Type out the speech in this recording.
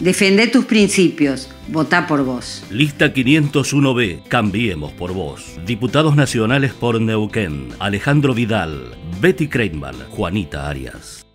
Defendé tus principios. Votá por vos. Lista 501B. Cambiemos por vos. Diputados nacionales por Neuquén: Alejandro Vidal, Betty Kreitman, Juanita Arias.